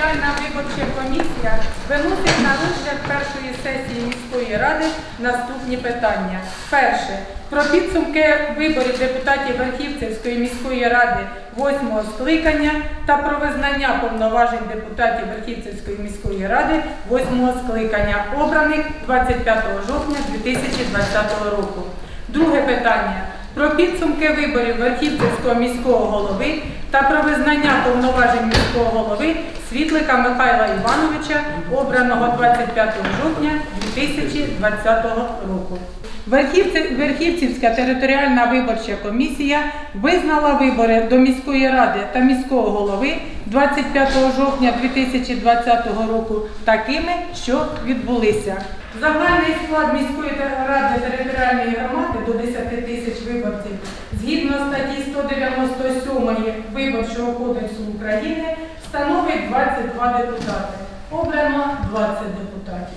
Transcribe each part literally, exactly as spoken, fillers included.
територіальна виборча комісія виносить на розгляд першої сесії міської ради наступні питання. Перше. Про підсумки виборів депутатів Верхівцівської міської ради восьмого скликання та про визнання повноважень депутатів Верхівцівської міської ради восьмого скликання, обраних двадцять п'ятого жовтня дві тисячі двадцятого року. Друге питання. Про підсумки виборів Верхівцівського міського голови та про визнання повноважень міського голови Світлика Михайла Івановича, обраного двадцять п'ятого жовтня дві тисячі двадцятого року. Верхівцівська територіальна виборча комісія визнала вибори до міської ради та міського голови двадцять п'ятого жовтня дві тисячі двадцятого року такими, що відбулися. Загальний склад міської ради територіальної громади до десяти тисяч виборців згідно статті сто дев'яносто сьомої Виборчого кодексу України становить двадцять два депутати. Обрано двадцять депутатів.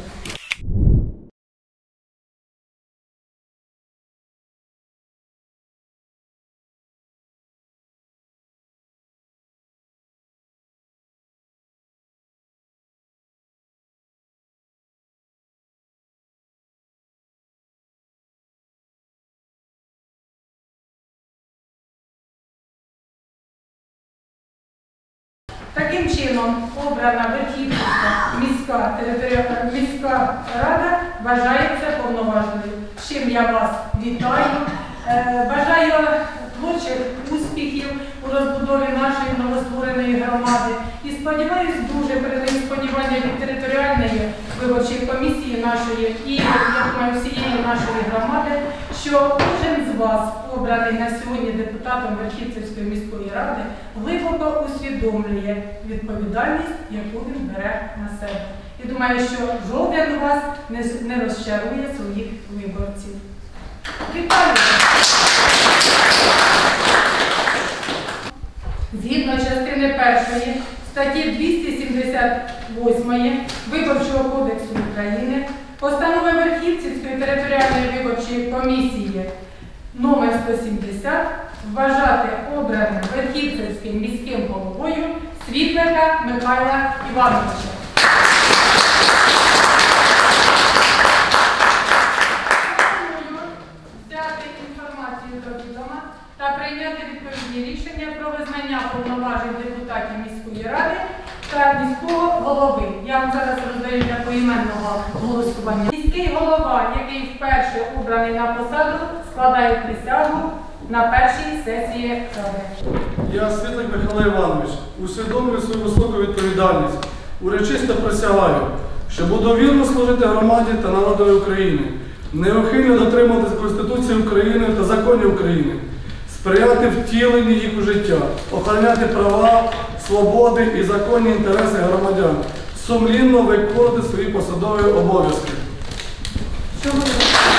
Таким чином, обрана Верхівцівська міська територіальна міська рада вважається повноважною. З чим я вас вітаю. Бажаю творчих успіхів у розбудові нашої новоствореної громади. І сподіваюся, дуже передаю сподівання від територіальної виборчої комісії нашої і, я думаю, всієї нашої громади, що кожен з вас, обраний на сьогодні депутатом Верхівцівської міської ради, глибоко усвідомлює відповідальність, яку він бере на себе. І думаю, що жоден у вас не розчарує своїх виборців. Вітаю! Згідно частини першої статті двісті сімдесят восьмої Виборчого кодексу України, постанови Верхівцівської територіальної виборчої комісії номер сто сімдесят вважати обраним Верхівцівським міським головою Світлика Михайла Івановича. Взяти інформацію до відома та прийняти відповідні рішення про визнання повноважень депутатів міської ради та міського голови. Я вам зараз роздаю для поіменного голосування. Міський голова, який вперше обраний на посаду, складає присягу на першій сесії ради. Я, Світлик Михайло Іванович, усвідомлюю свою високу відповідальність. Урочисто присягаю, що буду вірно служити громаді та народові України, неухильно дотримуватись Конституції України та законів України, сприяти втіленню їх у життя, охороняти права, свободи і законні інтереси громадян, сумлінно виконувати свої посадові обов'язки. Що ви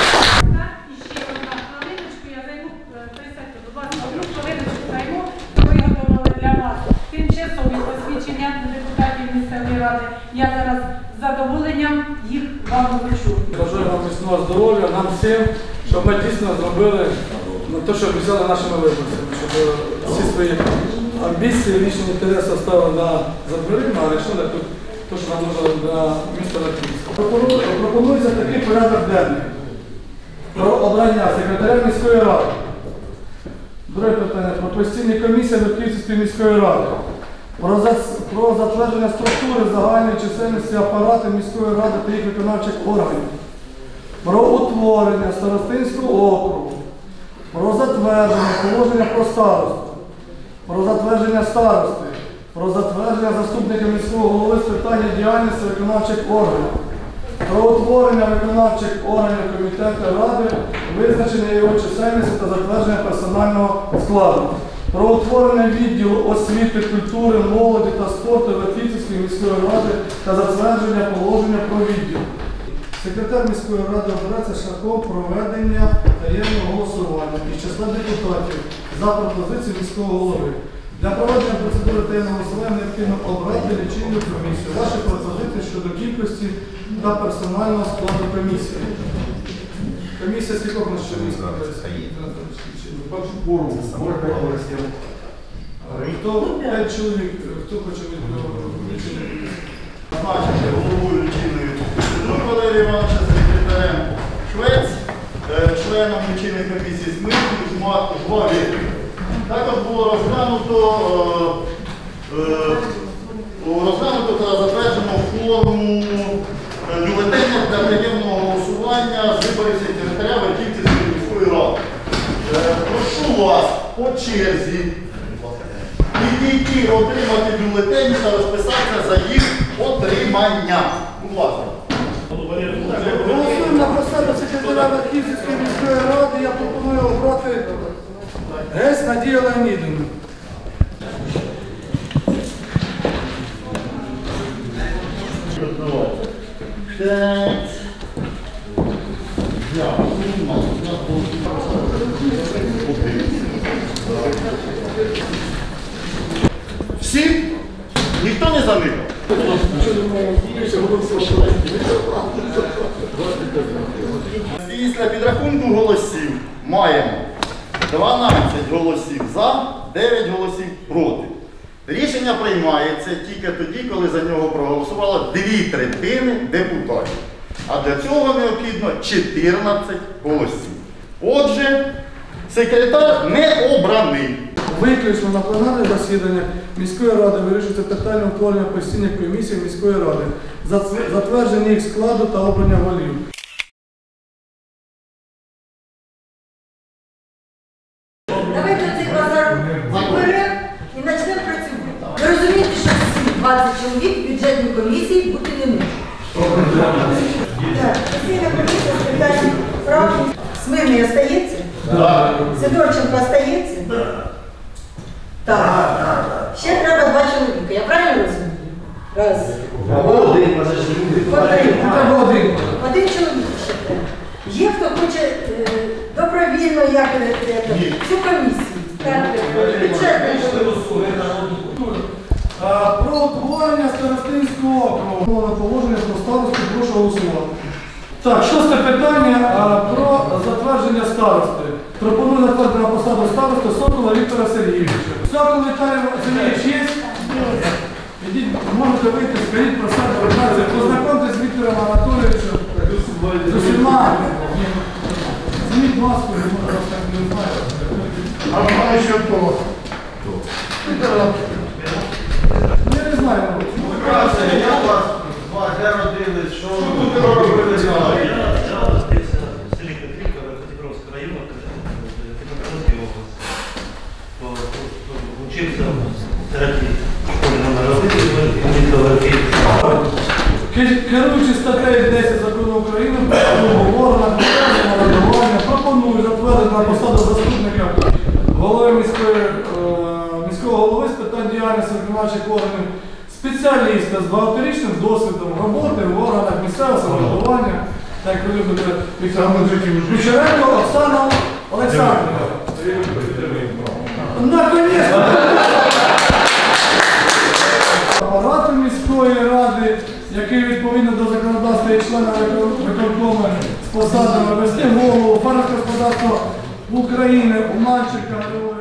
І ще одна хвилиночку, я займу, присядьте, будь ласка, одну хвилиночку займу, виготовили для вас тимчасові посвідчення депутатів місцевої ради. Я зараз з задоволенням їх вам вручу. Бажаю вам міцного здоров'я, нам всім, щоб ми дійсно зробили те, що обіцяли нашими виборцями, щоб всі свої амбіції, лічні інтереси ставили за дверима, а вирішили тут те, що нам нужно для міста Верхівцівська. Пропонується такий порядок денний про обрання секретаря міської ради. Друге питання про постійні комісії Верхівцівської міської ради. Про, за, про затвердження структури загальної чисельності апарату міської ради та їх виконавчих органів. Про утворення старостинського округу. Про затвердження положення про старосту. Про затвердження старости. Про затвердження заступника міського голови з питання діяльності виконавчих органів. Про утворення виконавчих органів комітету ради, визначення його чисельності та затвердження персонального складу. Про утворення відділу освіти, культури, молоді та спорту Верхівцівської міської ради та затвердження положення про відділ. Секретар міської ради обирається шляхом проведення таємного голосування із числа депутатів за пропозицією міського голови. Для проведення процедури таємного голосування необхідно обрати лічильну комісію. Ваші пропозиції щодо кількості та персонального складу комісії. Комісія скількох у нас ще міська? Хто п'ять чоловік, хто хоче від Назначити головою лічильної Петрук Валерій Івановича, секретарем Швець, е, членом лічильної комісії Смирків, Жма- Жваві. Також було розглянуто, е, е, розглянуто та затверджено форму е, бюлетеня для таємного голосування з виборів секретаря Верхівцівської міської ради. Е, прошу вас по черзі підійти, отримати бюлетені та розписатися за їх отримання. Будь ласка. Голосуємо на посаду секретаря Верхівцівської міської ради. Я пропоную обрати Гесь Надію Леонідівну. П'ять. Всі? Ніхто не замикав? Після підрахунку голосів маємо дванадцять голосів за, дев'ять голосів проти. Рішення приймається тільки тоді, коли за нього проголосувало дві третини депутатів. А для цього необхідно чотирнадцять голосів. Отже, секретар не обраний. Виключно на пленарне засідання міської ради вирішується питання утворення постійних комісій міської ради, зат- затвердження їх складу та обрання голів. Давайте цей базар заберемо і почнемо працювати. Ви розумієте, що всі двадцять чоловік в бюджетній комісії бути не можуть. Так, постійна комісія з питань прав. Смирний остається? Так. Сидорченко остається? Так. Ще треба два чоловіка. Я правильно розумію? Раз. Один. Треба один. Один чоловік ще треба. Є хто хоче е, добровільно як е, е, цю комісію? Так, бюджетну. А, Про утворення Старостинського округу. На положення про старосту прошу голосувати. Так, шосте питання а, про затвердження старости. Пропоную затвердити на посаду старости Сокола Віктора Сергійовича. Сокол Віталій Сергійович є? Ідіть, можете вийти, скажіть про себе, розказуйте. Познайомтесь з Віктором Анатолійовичем. З усіма. Зніміть маску, я може вас так не знаю. А вона ще хто? Я не знаю. Я вас де родились, що ви робили? Я родився в селі Петрівка, Категоровського району, Дніпропетровської області. Учився в середній школі номер один, Керуючи статтею десять закону України про органах місцевого самоврядування, пропоную затвердити на посаду заступника голови міської, е, міського голови з питань діяльності виконавчих органів спеціаліста з багаторічним досвідом роботи в органах місцевого самоврядування, так як ви любите, Віктор Анатолійович Кучеренко, Оксана Олександрівна. Наконець-то! Апарату міської ради, який відповідно до законодавства і члена виконкому з посадами вести голову фермерського господарства України Уманчика.